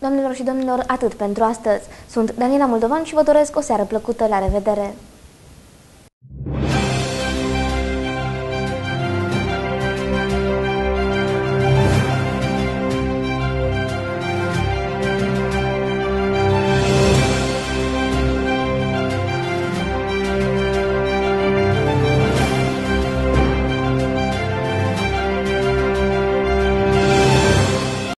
Doamnelor și domnilor, atât pentru astăzi. Sunt Daniela Moldovan și vă doresc o seară plăcută. La revedere!